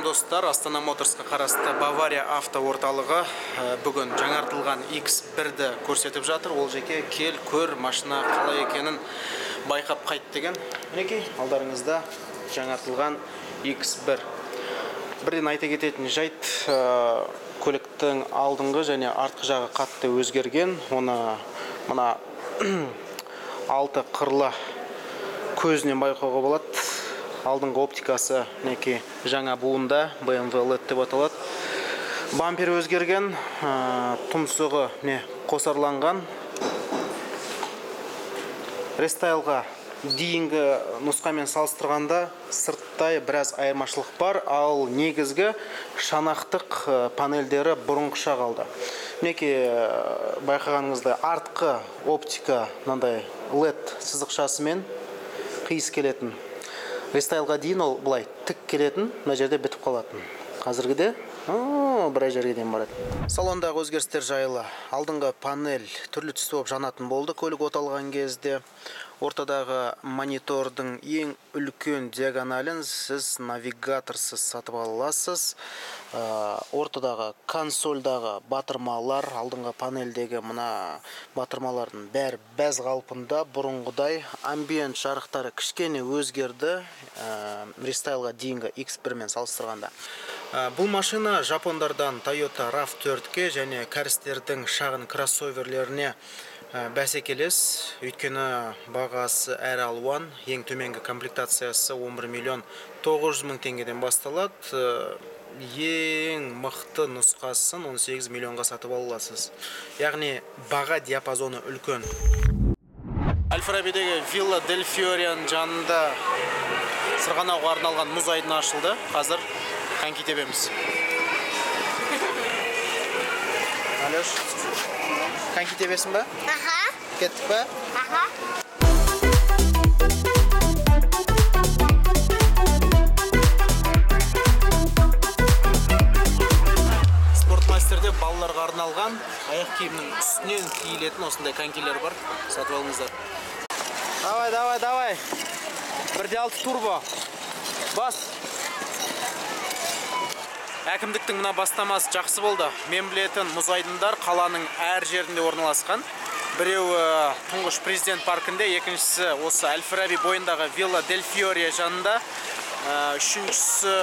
достар, Астана Моторсқа қарасты Бавария авто орталығы бүгін жаңартылған X1-ді көрсетіп жатыр. Ол жеке кел, көр, машина қалай екенін байқап қайт деген. Мінекей, алдарыңызда жаңартылған X1. Бірден айта кететін жайт, көліктің алдыңғы және артқы жағы қатты өзгерген. Оны мына алты қырлы көзінен байқауға болады. Алдыңғы оптикасы неке жаңа буында, BMW LED деп аталады. Бампер өзгерген, тұмсығы қосарланған. Рестайлға дейінгі нұсқамен салыстырғанда сырттай біраз айырмашылық бар, ал негізгі шанақтық панельдері бұрынғыша қалды. Неке байқағаныңызда артқы оптика мынандай LED сызықшасымен қиыс келетін. Рестайлға дейін ол бұлай тік келетін, мына жерде бітіп қалатын. Қазіргіде бір жерге дейін барады. Салондағы өзгерістер жайлы. Алдыңғы панель түрлі түсті болып жанатын болды көлік оталған кезде. Ортадағы монитордың ең үлкен диагоналін сіз навигаторсыз сатып аласыз. Ортадағы консольдағы батырмалар, алдыңғы панельдегі мына батырмалардың бәрі бәз қалпында, бұрынғыдай. Амбиент жарықтары кішкене өзгерді рестайлға дейінгі X1 мен салыстырғанда. Бұл машина жапондардан Toyota RAV4-ке және кәрістердің шағын кроссоверлеріне бәсекелес, өйткені бағасы әр алуан, ең төменгі комплектациясы 11 миллион 900 мың теңгеден басталады. Ең мықты нұсқасын 18 миллионға сатып аласыз. Яғни баға диапазоны үлкен. Аль-Фарабидегі Вилла Дель Фиорияның жанында сырғанауға арналған мұз айдыны ашылды. Қазір коньки тебеміз. Алеш, коньки тебесің ба? Аха. Кеттік ба? Аха. Спортмастерде балаларға арналған аяқ киімнің үстінен киілетін осындай конькилер бар. Сатып алыңыздар. Давай. 1.6 турбо. Бас. Әкімдіктің мына бастамасы жақсы болды. Мен білетін мұз айдындар қаланың әр жерінде орналасқан. Біреуі тұңғыш президент паркінде, екіншісі осы Аль-Фараби бойындағы Вилла Дель Фиория жанында, үшіншісі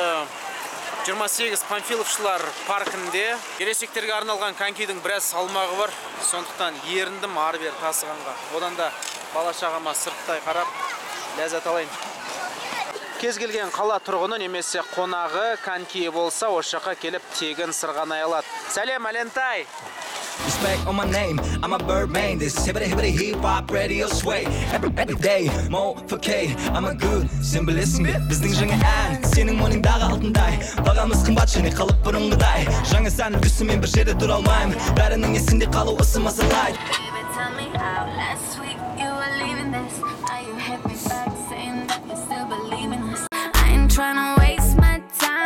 28 Панфиловшылар паркінде. Ересектерге арналған конькидің біраз салмағы бар, сондықтан еріндім ары-бері тасығанға. Одан да бала-шағама сырттай қарап ләззат алайын. Кез келген қала тұрғыны немесе қонағы коньки болса, осы жаққа келіп тегін сырғанай алады. Сәлем, Алентай! Respect on my name, I'm a Birdman. This hibbity hip hop radio sway. Every day, more for K. I'm a good symbolist. Біздің жаңа ән, сенің мойныңдағы алтындай. Бағамыз қымбат және қалып бұрынғыдай. Жаңа сән үлгісімен бір жерде тұра алмаймын. Бәрінің есінде қалу ысымасы лайт. Tell me how last week you were leaving this. Now you hit me back saying that you still believe in us. I ain't trying to waste my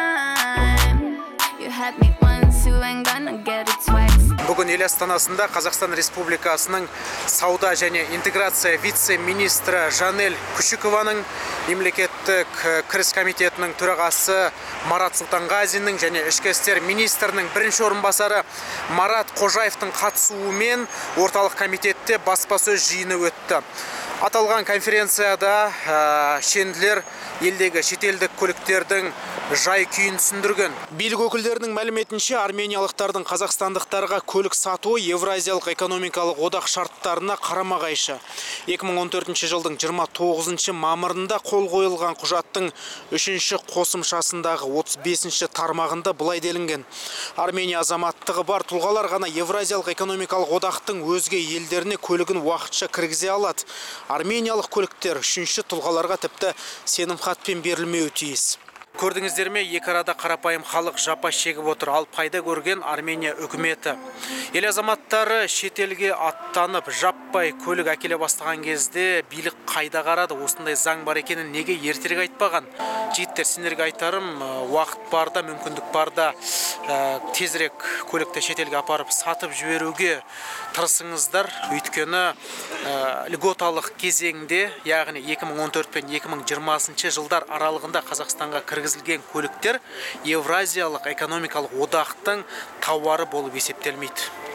time. You had me once, you ain't gonna get it twice. Бүгін ел астанасында Қазақстан Республикасының сауда және интеграция вице-министрі Жанель Күшікованың, мемлекеттік кіріс комитетінің төрағасы Марат Сұлтанғазиннің және ішкі істер министрінің бірінші орынбасары Марат Қожаевтың қатысуымен орталық комитетте баспасөз жиыны өтті. Аталған конференцияда шенділер елдегі шетелдік көліктердің жай күйін түсіндірген. Билік өкілдерінің мәліметінше армениялықтардың қазақстандықтарға көлік сатуы Евразиялық экономикалық одақ шарттарына қарама-қайшы. 2014 жылдың 29 мамырында қол қойылған құжаттың 3-ші қосымшасындағы 35-ші тармағында былай делінген. Армения азаматтығы бар тұлғалар ғана Евразиялық экономикалық одақтың өзге елдеріне көлігін уақытша кіргізе алады. Армениялық көліктер 3-ші тұлғаларға тіпті сенімхатпен берілмеуі тиіс. Көрдіңіздер ме, екі арада қарапайым халық жапа шегіп отыр, ал пайда көрген Армения үкіметі. Ел азаматтары шетелге аттанып, жаппай көлік әкеле бастаған кезде билік қайда қарады, осындай заң бар екенін неге ертерек айтпаған? Жігіттер, сендерге айтарым, уақыт барда, мүмкіндік барда тезірек көлікті шетелге апарып сатып жіберуге тырысыңыздар. Өйткені льготалық кезеңде, яғни 2014 пен 2020 жылдар аралығында Қазақстанға кіргізілген көліктер Евразиялық экономикалық одақтың тауары болып есептелмейді.